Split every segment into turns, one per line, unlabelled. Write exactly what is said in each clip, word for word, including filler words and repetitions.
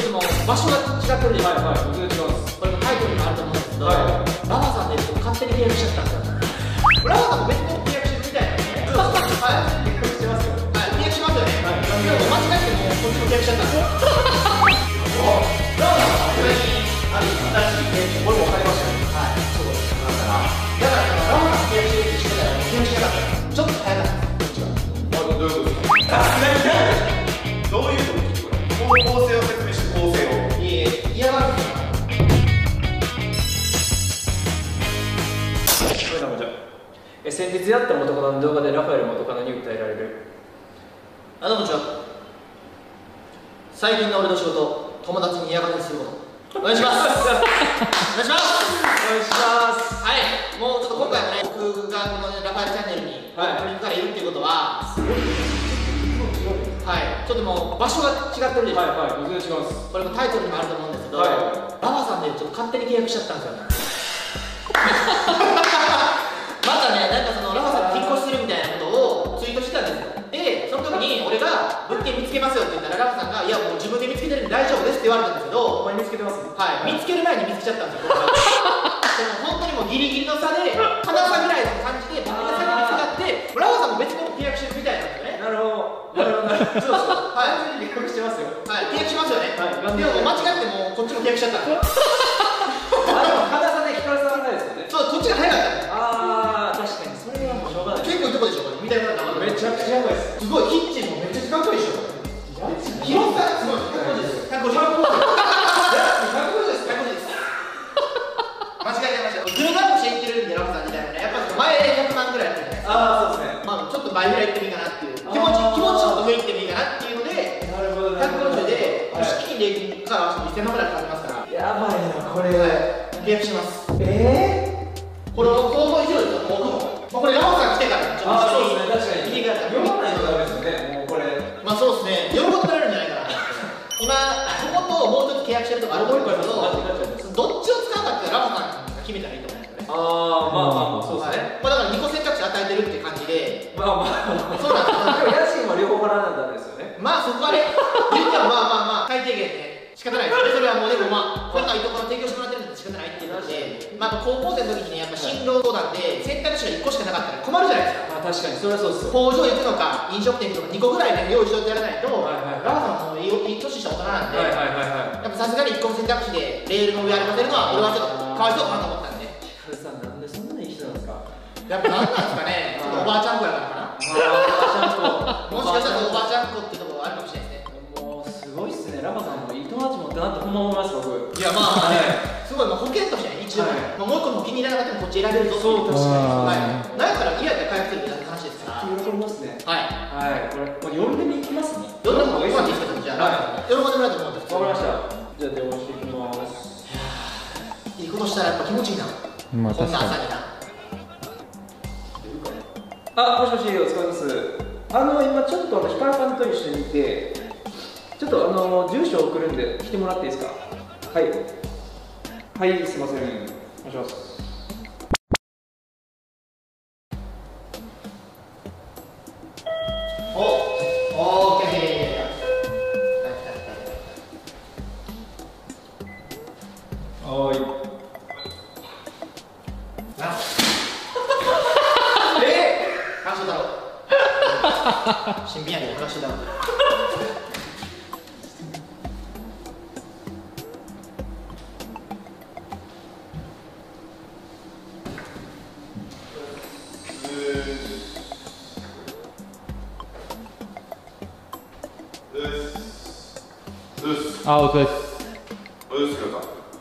ょっともう場所が違ってるでしょ。
はいはい、全然違います。
これもタイトルにもあると思うんですけど、
はい、
ラマさんで勝手に契約しちゃったんですよ。ラマさんも別に契約してるみたいなんですね。はい、契約してますよ。はい、契約しますよね。はい、でも間違えてもこっちも契約しちゃったんですよ。ラマさんはこれにある新しい契約、これも分かりましたよ。はい、そうです。だからだからラマさん契約してるって知ってたら契約しなかったらちょっと早かった。
どういうことですか？さすがにどういうこと？構成を説明して構成を。
いえいえ、嫌がるんですよ。
え先日やった元カノの動画でラファエル元カノに訴えられる。
あどうもこんにちは。最近の俺の仕事、友達に嫌がらせすることお願いしますお願いします
お願いします。
はい、もうちょっと今回もね、僕がこの、ね、ラファエルチャンネルにオープニングからいるっていうことは、すごいはい、ちょっともう場所が違ってるでしょ。
はいはい、全然違います。
これもタイトルにもあると思うんですけど、
はい、
ラファさんでちょっと勝手に契約しちゃったんですよねまたね、なんかそのラファさんが引っ越しするみたいなことをツイートしてたんですよ。で、その時に俺が物件見つけますよって言ったら、ラファさんがいやもう自分で見つけてるんで大丈夫ですって言われたんですけど、
お前見つけてますね。
はい、見つける前に見つけちゃったんですよ。でも本当にもうギリギリの差で、花差ぐらいの感じで僕が先に見つかって、ラファさんも別の契約してるみたいなんですよね。
なるほど。なるほど。そうそう。
はい、
契約してますよ。
はい、契約しますよね。
はい、
でも間違ってもうこっちも契約しちゃったんですよ。
あ、でも花差で光さんないですよね。
そう、こっちが早かったんですよ。
ああ、確かにそれはもうしょうがない。
結構いいとこでしょ、これ見たいものが
めちゃくちゃやばいです。
すごい、キッチンもめっちゃ近くでしょ。広さすごい、ひゃくごじゅうです。ひゃくごじゅう。ひゃくごじゅうです。ひゃくごじゅうです。間違えてました。グルメアップしていってるんで、ラフさんみたいなね。やっぱ前ひゃくまんぐらいやってるじゃないですか。
ああ、そうですね。
まあちょっと倍ぐらいいってもいいかなっていう。気持ち、気持ちちょっと上行ってもいいかなっていうので、
なるほど。
ひゃくごじゅうで、敷金礼金から合わせてにせんまんぐらいかかりますから。
やばいな、これ。
契約します。
ええ
ー、これを想像以上ですよ、僕も。まあこれ、ラフさん来てから、ちょっと
一緒に見てください。
読まないとダメですよね、もうこれ。まあそうですね、喜んでくれるんじゃないかな。今、ここともうちょっと契約してるとかあると思うんですけど、どっちを使うかってラフさんが決めたらいいと思うんですよね。
ああ、まあまあまあ、そうですね。
まあだからにこ選択肢与えてるって感じで、
まあまあ、
そうなんですよ。
でも家賃は両方払わないとダメですよね。
まあそこはね、言ってはまあまあまあ、最低限ね、仕方ないですよね。それはもうでもまあ、これからいいところ提供してもらってるんで仕方ないっていうので、まあ高校生の時にね、やっぱ進路相談で選択肢がいっこしかなかったら困るじゃないですか。
まあ確かに、それはそうですよ。
工場行くのか、飲食店行くのか、にこぐらいね、用意しといてやらないと、ラフさんもいい年した大人なんで、
はいはいはいはい。
やっぱさすがにいっこの選択肢でレールの上歩かせるのは、俺はちょっとかわいそうかなと思ったんで。
ヒカルさん、なんでそんなにいい人なんですか？
やっぱなんなんですかね、ちょっとおばあちゃん子やからかな。もしかしたらおばあちゃん子っていうところがあるかもしれないですね。
もうすごいっすね、ラフさんもいい友達持ったなってほんま思います、僕。
いやまあね、すごい、まあ、保険としてね、一応、まあ、もう一個も気に入らなかったらこっち選べるぞ。
そう、確かに。
はい。なんやったら嫌やったら回復するみたいな話ですから。
喜びますね。
はい。
はい、これ、もう呼んでみ行きますね。
呼んでもらっていいですか、じゃあ。喜んでもらえたと思うんです。
わかりました。じゃあ電話していきます。
いいことしたらやっぱ気持ちいいな。
まあ、
こんな朝にな。
あ、もしもし、お疲れ様です。あの、今ちょっとあのヒカルさんと一緒にいて、ちょっとあの住所送るんで来てもらっていいですか。はい。はい、すみません。お願いします。
お、オーケー。
はい。
な。えー、話だろ。新品やけど話だろ。
あ、お疲れです。
お疲れ様。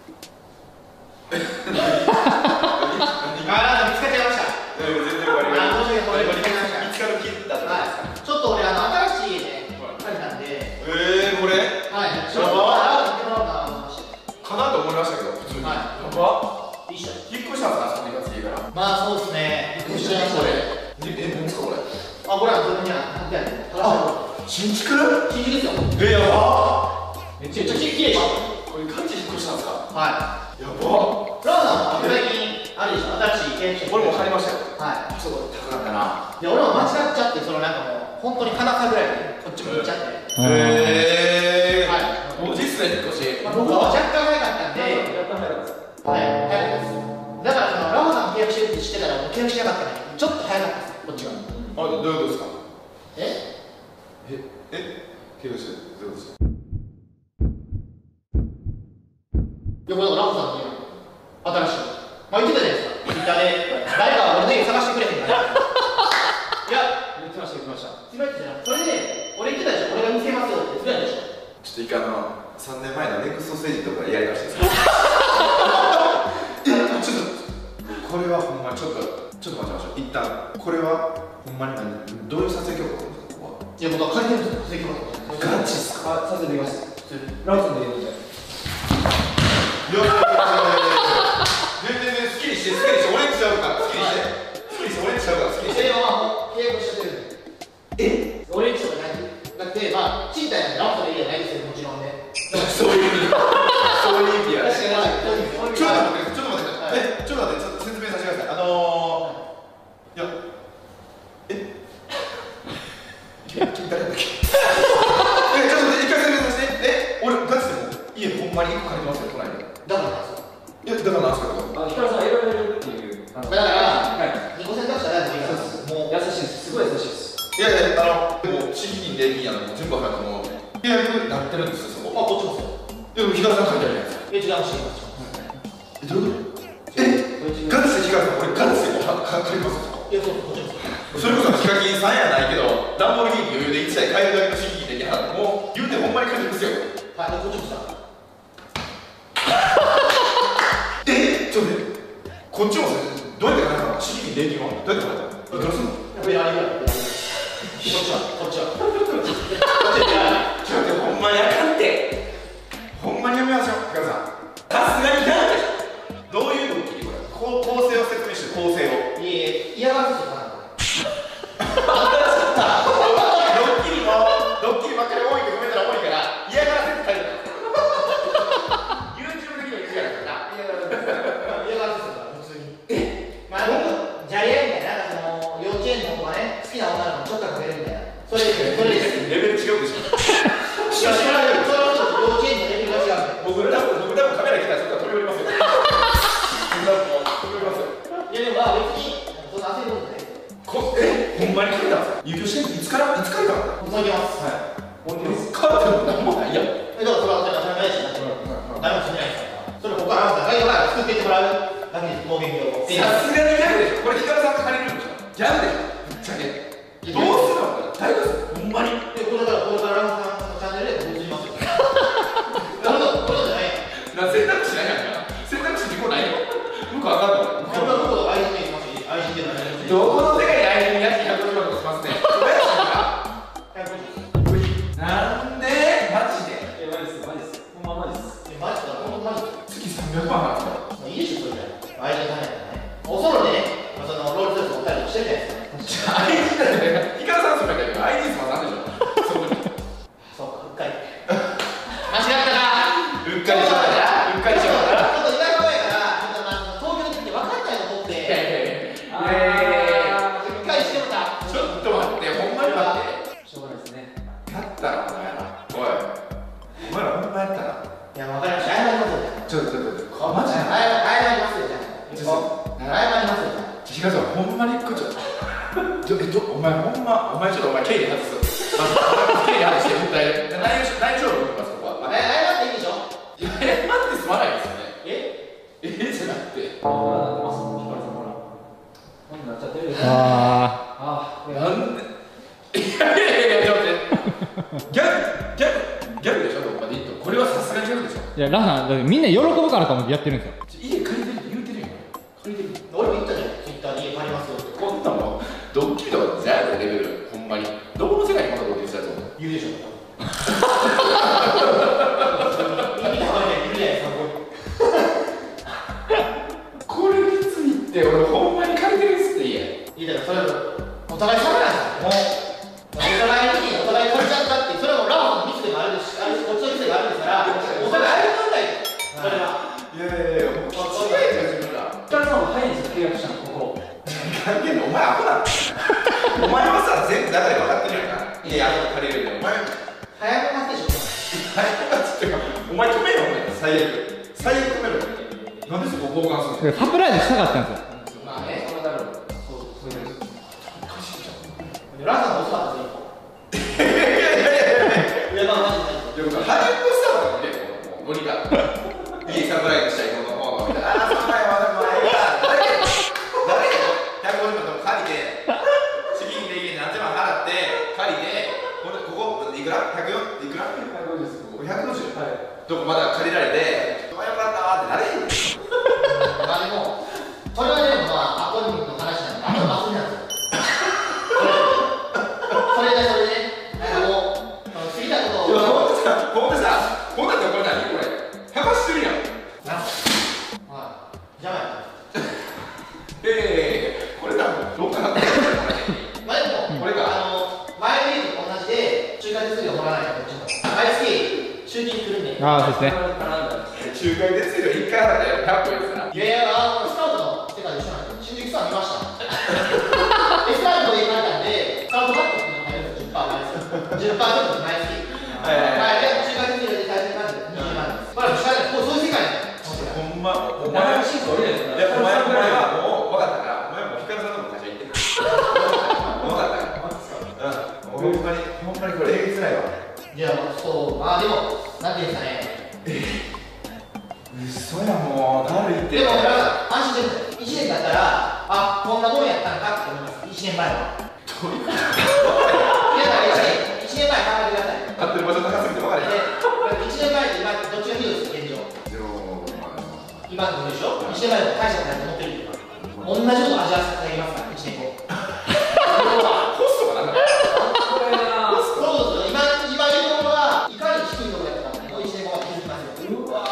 あ、見つかっちゃいました。
全然わかりました。
見つかる
切った。
ちょっと俺あの新しい家で借りたんで。
ええ、これ。
はい。ちょっと
かなと思いましたけど、普通に。やば。
いいっしょ。
引っ越したんですか、その家から。
まあそうですね。引っ越しちゃいましたね。
え、何ですかこれ。
あ、これは自分には貼ってある。
あ、新築？
新築ですよ。
え、やば。
めっちゃきれいでしょ。
これガチ引っ越したんですか。
はい。
やば。
ラーさんは最近あるでしょ、新しい契約書。
これも買いましたよ。
はい。
そう、高かったな。
で、俺も間違っちゃって、そのなんかもう本当に金さぐらいでこっちも行っちゃって。
へえ。
はい。
文字数ですね、引っ越し。
まあ、僕は若干早かったんで、
若干早かったです。
はい、早かったです。だからそのラオさん契約してるって知ってたらもう契約しなかったね。ちょっと早かったです、こっちが。
あ、どういうことですか？
え？
え、え、契約してるどういうことですか？
いや、これラオさんの新しい。まあ言ってたじゃないですか。ツイッターで誰かは俺の家探してくれへんから。いや、
言ってました言ってました。
言ってましたよ。それで俺言ってたでしょ。俺が見せますよって言ってたでしょ。
ちょっと一回あのさんねんまえのネクストステージとかやりだしてですか？え、ちょっとこれはほんまちょっとちょっと待ちましょう。一旦これはほんまに何どういう撮影許可なんですか？ここは。
いや、僕は借りてるんですよ。撮影許可とか。
ガチっすか？
あ、させてみます。ラオさんで言うみたい。
いやいやいやいや全然全然好きにして好きにして俺にしちゃうから好きにして好きにして俺にしちゃうから好きにして。
それはもう契約しちゃってるんで。え？俺にしちゃうから大丈夫。だってまあ賃貸なんでラオさんの家じゃないですよ、もちろんね。
そういう意味そういう意味や。
確かに。
ちょっと待ってちょっと待ってえちょっと待ってちょっと説明させてください。あのー、いやえ君誰だっけ？えちょっと待って一回説明させて。え俺ガチでも家ほんまにいっこ借りてますよ都内で。
だからなんですよ。
いやだからなんすか？
あ、ヒカルさん選べるっていう。だ
だからにこ選択肢は大丈夫いいから。
もう優しいです。すごい優しいです。
いやいやあのもう地域に礼金やのも全部入っても契約になってるんですよそこ。
まあこっちもそう。
でも日川さん書いてあるじゃないですか。
え、違うし、
えどういうこと？えガチで日川さん俺ガチでか借りますよ。
いや、そうこっちもそう。
それこそヒカキンさんやないけどダンボールギー余裕でいちだい買えるだけの地域的なもう言うてほんまに借りますよ。
はい、こっちもさ。
えちょっと待ってこっちもどうやって借りたの？地域礼金はどうやって借りたの？いくらすんの？
ベランダこっちは、こっちは。こっちは。
ちょっとほんまにあかんて。ほんまにやめましょう、ヒカさん。さすがにダメでしょ。どういうドッキリこれ？こう構成を説明して構成を。
いえいえ、嫌がるんですよ、
ドッキリもドッキリばっかり多いってコメントが多いから嫌がらせって書いてある。YouTube 的には嫌がらせだな。
嫌がるんですよ。嫌がるんですよ、普通に。えまあ、僕、じゃれ合いみたいな、なんかその、幼稚園の子がね、好きな女の子にちょっとかけるみたいな。それ、それです。
レベル違うでしょ。
しかし、それはちょっと幼稚園のレベルが違うんで。
僕ら僕らもカメラ来たらそこから飛び降りますよ。飛び降りますよ。
いや、でもまあ別に、そんな焦ることないですよ。
こえほんまに書いたんですか？入居していつからいつからか
もういきます。
はい。本当に変わってもなんもないやん。
え、だからそれは当たり前だし、誰もしないですから。それここからあなたがいいから作っていってもらうだけです、工芸業を。
さすがにギャグでしょ。これヒカルさんが借りるんでしょ。ギャグでしょ。ぶっちゃけ。どうするの？大丈夫です。ほんまに。
で、これからこれからラムさんのチャンネルで映りますよ。なるほど、これじゃない。
な選択肢ないやんか。選択肢にこないよ。向こうあかんの。
これは僕は愛人でいきますし、愛人でない。
どこの世界で愛人やってひゃくごじゅうまんとかしますね。なんでマジで？
え、マジです、マジです。ほんまマジです。
マジか、ほんとマジか。
月さんびゃくまんなんですか？
いいでしょ、それじゃ。愛人さんやったらね。おそろでね、そのロールスロイス持ったりしてるじゃないですか。
愛人だよね。ヒカルさんそうだけど愛人様なんでしょ。そこに。
そうか、うっかり。間違ったな。
うっかりしようかな。うっかりしようかな。
ちょっと意外と前から、ちょっとまあ東京に来て分かんないの持って。
いやいやいや。
うっかりしてもた。
ちょっと待って、ほんまに待って。
しょうがないですね。
やったらお前ら。おい。お前らほんまやったら。
いや、分かりました。謝りますよ。
ちょっとちょっとちょっと。マジで。
謝りますよ、じゃあ。
ちょっと。
謝りますよ、じゃあ。
ヒカルさんほんまにこっちょっと。どどお前ほんまお前ちょっとお前経理外す。まず経理外して絶対。内容内容をますここは。
謝っていいでしょ。
いや謝って済まないですよね。
え
えじゃなくて。
ああ、なってます。ヒカルさんほら。こんなっちゃってる。
あ
ああ、
なんで。いやいやいやちょっと待って。ギャグギャグギャグでしょどこまでいいと。これはさすがにギャグでしょ。
いやラフさんだってみんな喜ぶからと思ってやってるんですよ。
家借りてるって言うてるやん。借りてる。
俺も言ったじゃん、ツイッターで家借りますよって。
こんなもんドッキリとかじゃないレベルほんまに。どこの世界にまだドッキリしたやつおんの？
言うでしょ。意味が分かんない、言うじゃないですか、
これきついって俺ほんまに借りてるっすって家。
いいだろ、それお互い様なんですよ。もうお互いにお互い借りちゃったって、それはもうラフのミスでもあるし、あるしこっちのミスでもあるんですから、お互い謝んないと。それは。
いやいやいやもうきついやつや自分ら。
ヒカルさんも早いんですよ、契約したの、ここ。
関係ないお前アホだ。お前はさ全部中で分かってるやんか。家あと借りるでお前。
早めますでしょ。
早くなっつってかお前最悪最悪止めろ。なんでそこ交換するの？
サプライズしたかったんですよ。
まあね、そのためのそうそういう
おかしいじゃん。
ランさん遅かったですよ。いやまあマジで。
いや僕ハリウッドスターだもんね、もうノリが。いいサプライズしたいこの方がみたいな。ああ、そんなよ、でもええか。誰やひゃくごじゅうまんとか借りて、資金で家に何千万払って借りて、これここいくら？ひゃくよんいくら？ひゃくごじゅう。ひゃくごじゅう？はい。どこまだ借りられて、あよかったーってなれへん。
まあでも、それはでもまあアコニの話なんで、あと祭りなんですよ。それでそれで、なんかもう過ぎたことを。
ほんとさ、ほんとさ、これ何これ？はかしてるやん。
なんはい。邪魔や。
ええー、これ多分どうかなって。
まあでも、これかあの前の家と同じで中華手数料もらわないとこっちも。毎月集金来るんで。
ああ、そうですね。
仲介手数料いっかい払ったよ、ひゃっぽんやつな。
いやいや、あのスカウトの世界で一緒なんですよ。新宿さん見ました。でスカウトで行かれたんで、スカウトバットっていうのが入るんですよ。じゅっパーセント毎月。じゅっパーセント毎月。はい。で仲介手数料で大体まずにじゅうまんです。これは知らない。もうそういう世界なんです。
ほんま、お
お
前は、
前シーズン降りないです
いや、お前、お前はもう分かったから、お前はもうヒカルさんのとこ会社行って。分かったから。うん。ほんまに、ほんまにこれえげつないわ。
いや、そう、まあでも、なんていうんですかね。
嘘やもう、だるいって。
でも、安心してください。いちねんだったら、あ、こんなもんやったんかって思います。いちねんまえは。
どういうこと？
皆さんいちねん、いちねんまえ考えてください。
買ってる場所高すぎて分かれへん。
で、いちねんまえと今、どっちがひどいですか、現状。今のでしょ ?いち 年前の会社だと思ってるけど、同じこと味わわせていただきますから、いちねんご。
コストがなんだ
これなぁ。
そうそうそう、今、今言うところが、いかに低いところやったかもいちねんごは気づきますよ。うわ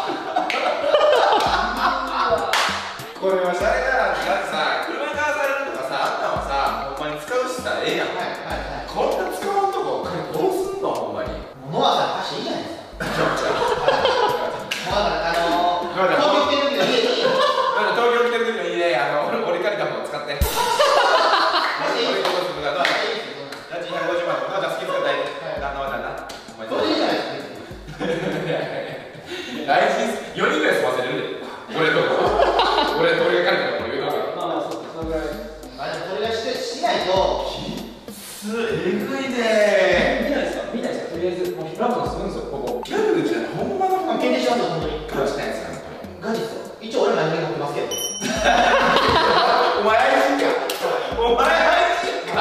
これはシャレだなって、だってさ、車に買わされるとかさ、あんなんはさ、ほんまに使うしさ、ええやん。
はいはいはい。
こんな使わんとこ、どうすんの、ほんまに。
物はさ、貸していいじゃないですか。
めちゃくちゃ。
もうだから、あのー、東京来てる時の家に、
東京来てる時の家で、あの、俺借りたもの使って。俺こそするがどうだ。家賃ひゃくごじゅうまんとか、じゃあ好き使ったらいい。旦那は旦那。お前
それでいいじゃないですか。
大事です。よにんぐらい済ませれるで。俺と俺と俺が借りたもの言うとく。
まあそうそれぐらい。
あ、でもこれがしてしないと、
すえぐいね
見ないですか見ないですかとりあえず、もうラブがするんですよ、ここ。
ギャルじゃない、ほんまのほんま
検定しますよ、本当に。
ガチなやつやね
ガチですよ。一応俺何で持ってますけど。
お前愛人かお前愛人か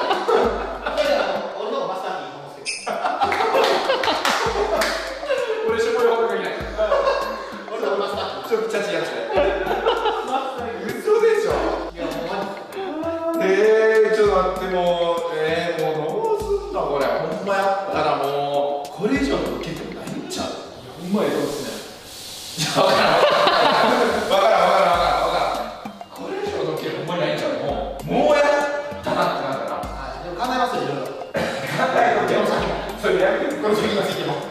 俺の方がマスターにいいと思うんですけど。
俺しょぼいほどがいない
俺の方がマスターに。
ちょっとチャチやつ嘘でしょ。
いや、もうマジ
えー、ちょっと待ってもうえー、もうどうすんのこれほんまやったらもうこれ以上の受けてもないんちゃう。
うまいそうですね。
分からん分からん分からん分からん分からんこれ以上の受けほんまにないんちゃう。もうもうやったなってなったら
あ、でも考えますよ、いろいろ。
考えとけよそれやめて
この先についても。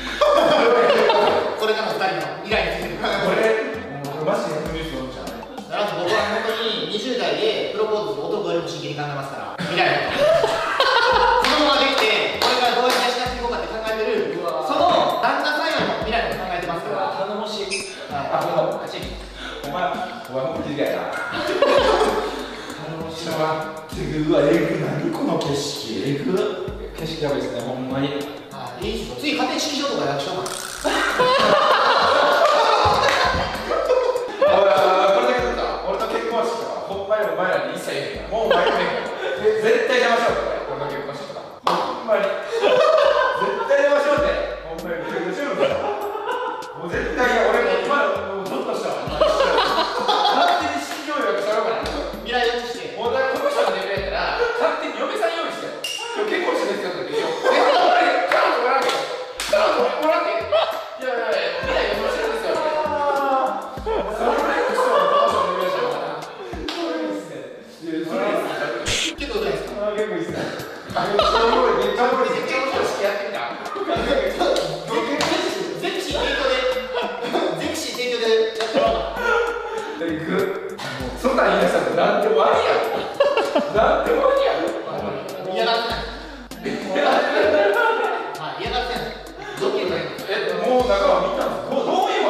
これからのふたりの未来についても考えます。
これもうマジでニュース読んじゃう。
だから僕は本当ににじゅう代でプロポーズする男よりも真剣に考えますから、未来の子供ができて、これからどうやって養っていこうかって考えてる、その旦那さんよりも未来のこと考えてますから。
頼もしい。
あ、もう、カチン。お前、お前も気づいたな。頼もしいわ。うわ、えぐ、何この景色、えぐ。
景色やばいですね、ほんまに。
あ、いいですよ。次、家庭式場とか役所かな。
おい、これだけだった。俺と結婚式とか、ほんまにお前らに一切言えへんから。もうお前らね、絶対邪魔しようとか、俺と結婚式とか。ほんまに。絶対邪魔しようって。ほんまに、結婚しようとか。もう絶対、俺も今の、もうちょっとしたわ。勝手に式場予約しようかな。
未来予知して。
もうだからこの人が出るやったら、勝手に嫁さん用意してよ。今日結婚式ですよって言ってよ。え、俺、彼女もらうけど。彼女もらうけど。いやいやいや、未来予想してるんですよって。それぐらいの人はどうしようもないじゃんかな。それいいっすね。いや、それいいっすね。
結構うまいですか。
あ、結構いいっすね。あ、めっちゃおもろい。めっちゃおもろい。結婚式やってみた。
ゼクシー提供で、ゼクシー提供でやってもらおうか。
行く。そんなん言い出したらなんでもありやろ。なんでもありやろ。
嫌がってない。はい、嫌がってない。ドッキリだけど。
え、もう中は見たんです。どういう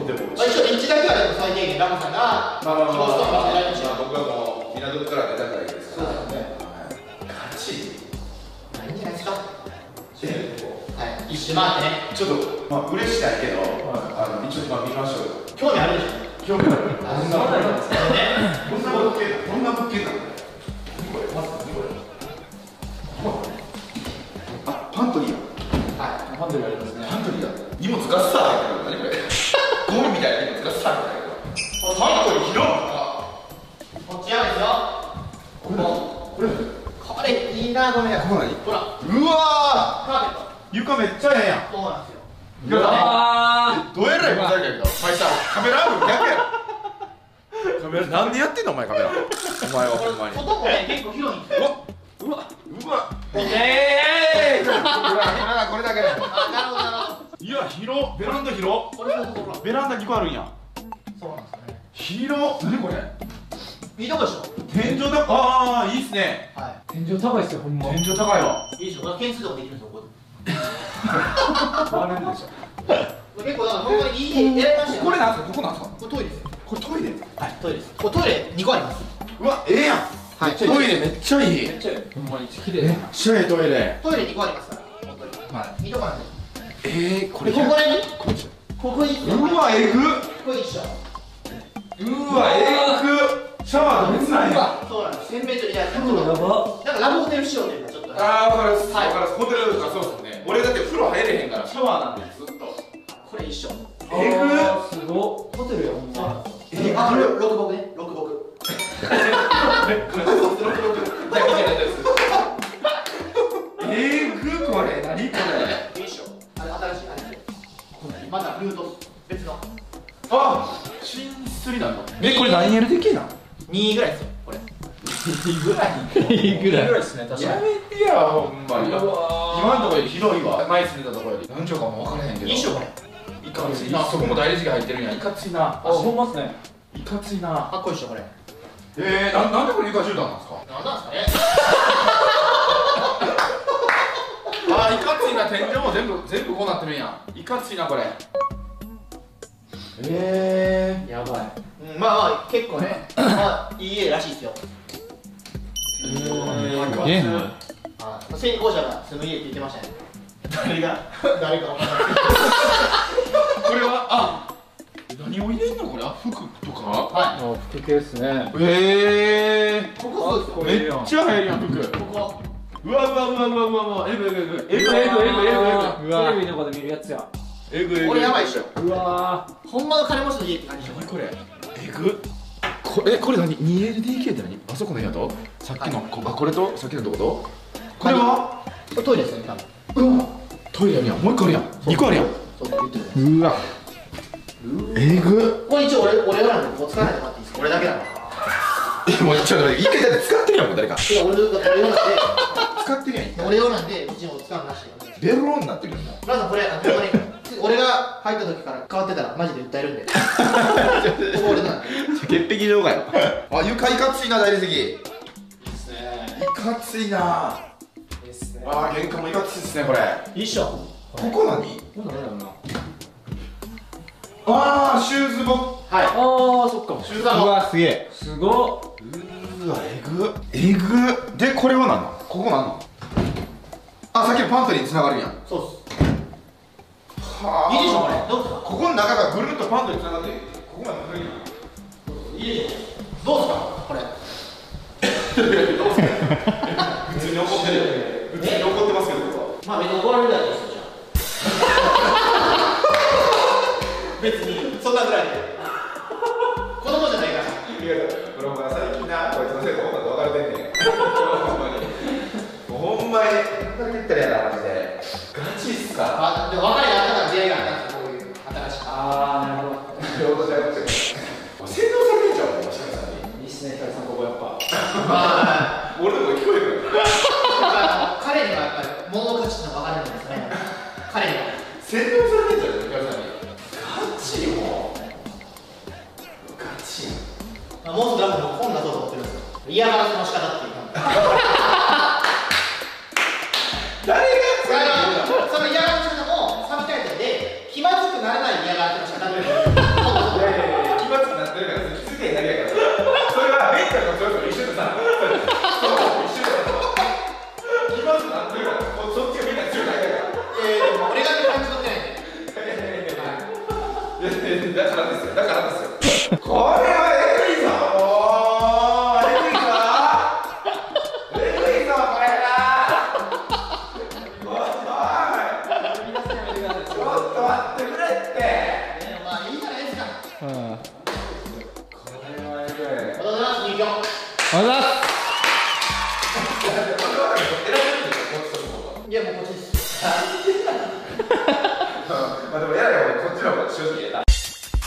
でも
まあ、一応立地だけはでも最低限ラムさんが
まあまあまあ
希望ストーンが出られるし、
僕はもう港区から出たからいいですから。
そうですね。
ガチ。
まあいいんじゃないですか。
え、
はい、一周回ってね。
ちょっとまあ嬉しないけど、あの一応まあ見ましょうよ。
興味あるでしょ。
興味ある。
あ、そうなんですね。
こんな物件、こんな物件なの。これ、まずこれ。あ、パントリーや。
はい。
ハンドルありますね。
パントリーだ。荷物がさ入ってる。何これ。ゴミみたいな荷物がさ入ってる。パントリー広い。
こちらですよ。
これこれ
これいいな、ごめんなさい。
ここ何？
ほら、
うわ
カーペット。
ー。床めっちゃええやん。
そうなんですよ。
うわ
どうやらい答えるけど、お前さ、カメラアングル逆やろ。カメラ、なんでやってんのお前カメラ。お前は
これ
ほんまに。
外もね、結構広いんですよ。
うわ、うわ。
ーえ
うわ、これだけ。
あ、なるほど、なるほど。
いや、広、ベランダ広。
これそうそうそう。
ベランダにこあるんや。
そうなんですよね。
広。何これ。
いいとこでしょ。
天井だ。ああ、いいっすね。
は
天井高いっすよ、ほんま。
天井高いわ。
い。いいでしょ。懸垂とかできるんですよ、ここ
回るんでしょ。
で。結構だから本当にいい家選びましたよ。
これなんすか、ここなんすか。
これトイレですよ。
これトイレ。
はい、トイレです。これトイレにこあります。
うわ、ええやん。
はい。
トイレめっちゃいい。
めっちゃほんまに綺麗
めっちゃいいトイレ。
トイレにこありますから。本当に。
はい
いいとこなんで。
えー、これ。
でここね、
こっち。
ここに。
うわ、えぐ。
これ一緒。
うわ、えぐ。シャワーと別なんや。
そうなんです。洗面所にやつ。
やば。
なんかラブホテル仕様というかちょっと。
あー、わかります。
はい
わかります。ホテルとかそうですね。俺だって風呂入れへんから、シャワーなんでずっと。
これ一緒。
えぐ。
あーすごっ。ホテルやほんま。
えぐ。
あ、ろ六僕ね、六僕。
えぐ、これ。何これ。
いいっしょ。あれ新しいあれ。またルート別の。
あ、寝室になるの。え、これ何 エルディーケー なの。
二ぐらいですよ。これ。
いいぐらい。
いいぐらい。
ぐらいですね、確か
や
に。
めてや、ほんまに。
うわー
今のところより広いわ。前住んでたところより。何畳かも分からへんけど。
いいっしょこれ。
いかついな。そこも大理石入ってるんや。いかついな。
あ、ほんまっすね。
いかついな。
かっこいいっしょこれ。
えー、ななんでこれ床絨毯なんですか。
なんなんですかね。
あー、いかついな。天井も全部全部こうなってるんや。いかついなこれ。え
やばい。
うん、まあまあ結構ね、まあいい家らしいですよ。
ー。
ゲーム
あ、成功者が住む家って言ってましたね。
誰が。
誰かわかんない。
これは、あ、何を入れんのこれ。あ、服とか。
は
あ、服系っすね。
え
い。ここそうですよ。
ー、めっちゃ入るやん服。
ここ。
うわうわうわうわうわうわ。えぐえぐえぐえぐえぐえぐえぐえ
テ
うわ
レビとかで見るやつや。
ぐえぐえぐ。
これやばいっしょ。
うわ
ほんまの金持ちの家って感じでしょ。
何これ。えぐ。こえこれ何 にエルディーケー って何。あそこの部屋とさっきの、こあこれとさっきのとことこれは。
これトイレですよね、多分。
うわトイレあるやん。もう一個あるやん。二個あるやん。
そう言ってる。
うわ。
えぐ。
これ一応俺俺用なんでこう使わないでもらっていいですか。俺だけだから。
えもうちょっと待って一回だって使ってるやんもう誰か。
いや俺が俺用なん
使ってるやん一
で、
回。
俺用なんでうちも使うのなしで。
ベローになってるやんもう。
まずこれあのほんまに俺が入った時から変わってたらマジで訴えるんで。ここ俺のなんで。
潔癖状態。あ床いかついな大理石。い
ー。ですね。
かついな。
ですね。
あー玄関もいかついですねこれ。
いいっしょ。
ここ何。
これなんだろうな。
ああシューズボッ
はい。
あー、そっか。
シューズの
うわ、すげえ。
すごっ。
うわえぐえぐでこれは何のここ何の。あさっきのパントリーに繋がるやん。
そうっす。
はあ
いいでしょこれ。どうですか。
ここの中がぐるっとパントリー繋がってここまで無理やん。
いいでしょ。どうですかこれ。
普通に怒ってるよ。普通に怒ってますけどここ。
まあ別に怒られるだけですよじゃあ。別にそんなぐらいで。子供じゃないから。
いやこれお前最近なこいつのせいでこんなの分かれてんねん。ほんまにほんまにこんだけ言ったらやなマジでガチっすか。
あ、でも別れがあったから出会いがあったんですよこういう新しい。
あー、なるほ
両方じゃなくて洗脳されてんじゃんお前シャイさんに。
ど。いいっすね、ヒカルさん、ここやっぱ。
まあ、
俺の声聞こえる。
やっぱ彼にはやっぱり物の価値ってのが分かるんですね。彼には。
洗脳されてんじゃんヒカルさんに。ガチよガチ。
まあ、もうすぐ多分本出そうと思ってるんですよ。嫌がらせの仕方っていうか。
誰が
その嫌がらせの仕方もサブタイトルで気まずくならない嫌がらせの仕方っていう。
だからですよだからですよこれはえぐいぞもうえぐいぞえぐいぞこれがおいちょっと待ってくれって
まあいいじゃないですか。
うん。
これはえぐい
ありがとうございます。入居。
ありがとうございます。
いやもうこっちです。
まあでもやれよこっちの方が正直やなこ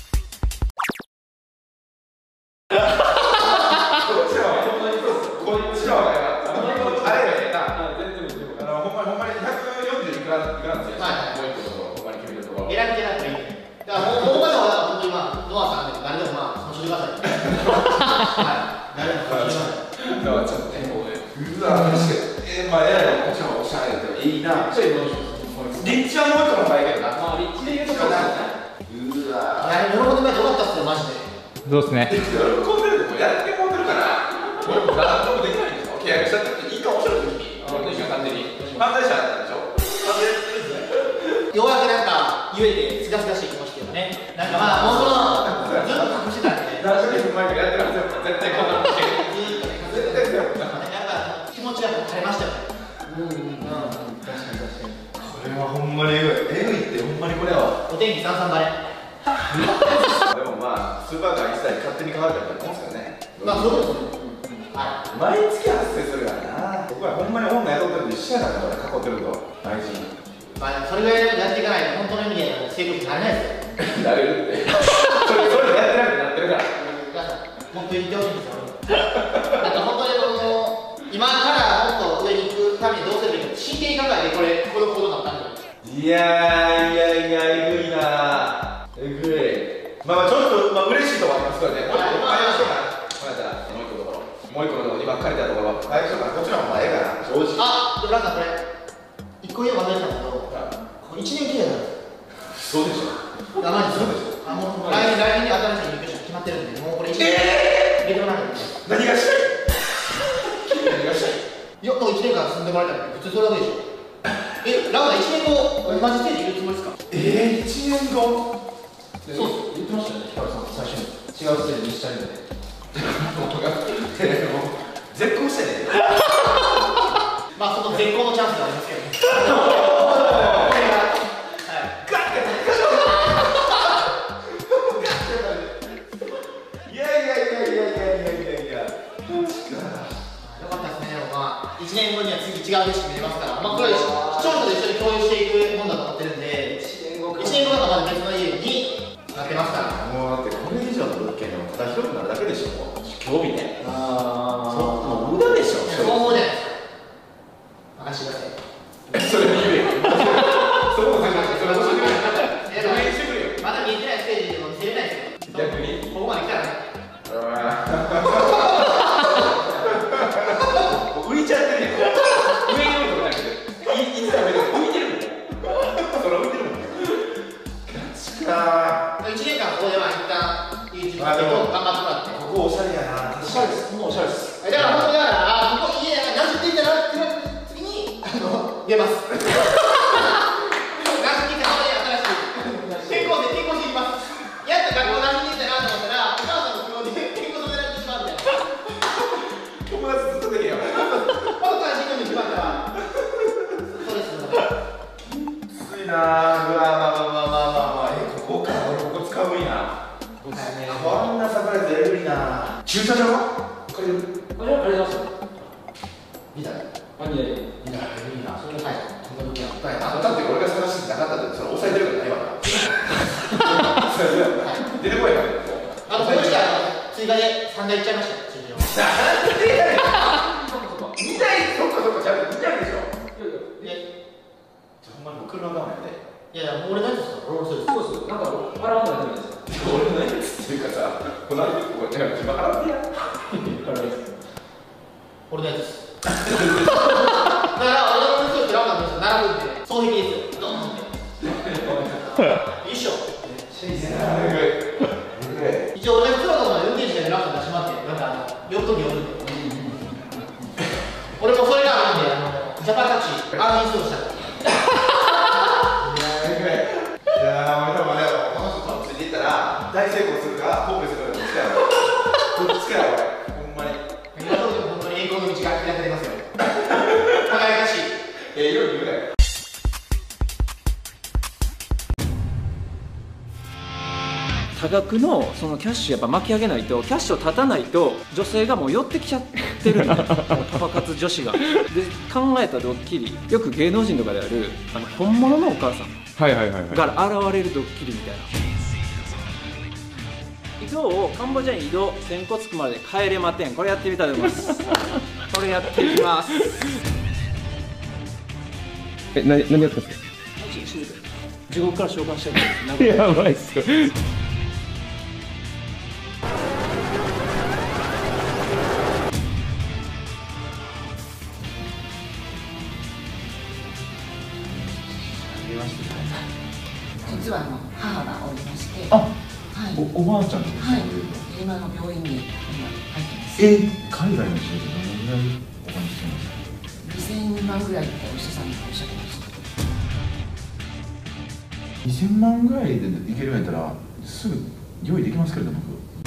っちの方がこっちの方があれやなあのほんまにほんまにひゃくよんじゅういくらいくらなんですよ。はいもう一個のほんまに決めるところ。
選び手だったらいい。だからもうもう他のは本当にまあノアさんで誰でもまあそのしてください。はい。誰でもそのしてください。
だからちょっとねうわ確かにえまあやれよこっちの方がおしゃれでいいな。立地はもう一個の方がいいけどな。
まあ立地で言うとそうですね。
うわ
いや喜んでもらってよかったっすよマジで。
そうですね。
喜んでるとやってもんでるから俺も何ともできないんですよ。契約しちゃったっていいか面白い時に俺と一緒に完全に犯罪者だったでしょ。
ようやくなんか言えてすがすがしい気もしてよね。なんかまあもうそのずっと隠してたんで。
大丈夫です前からやってますよ。絶対こんなのして
ずっと隠してた。やっぱ気持ちが晴れましたよね。
うんうんうん。確かに確かに。
これはほんまにえぐいえぐいってほんまにこれは
お天気さんさん晴れ。
でもまあスーパーカー一切勝手に買われたみたいなもんですよね。
まあそういうことですね。はい。
毎月発生するからな。僕はほんまに女雇ってると一緒やからね囲ってると大事に
まあそれぐらいやっていかないと本当の意味で成功になれないですよ。
なれるってそれそれでやってなくなってるから
もっと言ってほしいんですよ。なんか本当にこの今からもっと上に行くためにどうするべきか真剣に考えてこれこの行動になったんで。
いやーいやいやえぐいなえぐいまあまあちょっとまあ嬉しいとこありますからね。もう一個会話しようかな。ごめんなさいもう一個のところもう一個のところ今借りたところ会話しようかな。こっちの方がええかな正直。
あでもなんかこれ一個言うの忘れてたんですけどこれいちねん契約なんですよ。
そうでしょ。
あマジそうですよ。あもう来年来年に新しい入居者決まってるんでもうこれいちねん入れてもらうんで。
何がしたい何がしたい
いや、もういちねんかん住んでもらえたら普通それだけでしょ。え、ラウダいちねんご同じステージいるつもりですか。
えー、いちねんご
そう
言ってましたよね。ヒカルさん最初に違うステージにしたいんで。
絶好してね
まあその絶好のチャンスがありますけどね。
いやいやいやいやいやいやいやいや
よかったですね。まあいちねんごには次違う景色見れますから、まあこれは視聴者と一緒に共有していくもんだと思ってるんで、いちねんごだとまだ別の家になってますから。
もうだってこれ以上の物件でもただ広くなるだけでしょ。興味ね
あ
そうもう無駄でしょ。
そう思うじゃないですか。任せてください。
それ言えよそこも先生それ教えてくれよ。応援してくれよ。
まだ見えてないステージでも見せれないですよ。
逆に
ここまで来たらね。
浮いちゃってるやん。上に置いとかなくていつだめで浮いてるもん。それ浮いてるもん。ガチか
いちねんかんここでは一旦 YouTube 頑張ってもらって。
ここおしゃれやな。
おしゃれです。もうおしゃれです。
だから本当だから、あ、ここ家やな、何十って言ったらってなった時に、あの、出ます。何十って言ったら、新しい。転校生、転校していきます。やっと学校何十って言ったなと思ったら、お母さんの都合で転校させられてしまうみたいな。
友達ずっとできへんよ。
後から新聞に決まったら、そうですよ。
きついなぁ。うわまあまあまあまあまあ。え、ここか。俺ここ使うんや。こんなサプライズえぐいなぁ。駐車場は借りる。
あれあれますよ。
見たら、
あいやいや。
見たら、いいな。それはい。この物件あったやな。
あだって俺が探してなかったってそれ抑えてるからないわな。出てこいよ。
あと、この人は追加でさんだいいっちゃいましたよ、駐車場。
なんでやねん。にだいそっかそっかちゃんとにだいでしょ。
え、
じゃほんまにもう車がないで。
いやいや、もう俺のやつですよ。俺もそうです。
そうです。なんか払わないとダメですよ。
俺のやつっていうかさ、この間こうね暇払ってや。
俺のやつです。だから俺の人ってラウンドの人並ぶんで、総壁ですよ。ドンって。いいっしょ。一応俺がプロの運転手でラウンド出しまって、なんかあの呼ぶとき呼ぶんで。俺もそれがあるんで、あのジャパンタクシーアーミンストした。
いやー、俺多分あれやろ、この人多分ついていら大成功するか後悔するかどっちかやろどっちかや俺ほんまに
皆さんでも本当に栄光の道が開けてますよ輝かしい
ええように言うなよ
多額のそのキャッシュやっぱ巻き上げないとキャッシュを立たないと女性がもう寄ってきちゃってるんだよパパ活女子が。で考えたドッキリよく芸能人とかであるあの本物のお母さん
はいはいはいはい。
が現れるドッキリみたいな。移動をカンボジアに移動仙骨つくまで帰れまてん。これやってみたいと思いますこれやっていきます。
え、な何やったんです
地獄から召喚したいなん
か。
か
やばいっすよ。
実はあの母がおりまして、
あ
はい、
おおばあちゃんと
はい、今の病院に今入ってます。
え海外の仕事どのぐらいお金してるんですか
にせんまんぐらいってお医者さんがおっしゃってました。
にせんまんぐらいでいけるんやったらすぐ用意できますけれど僕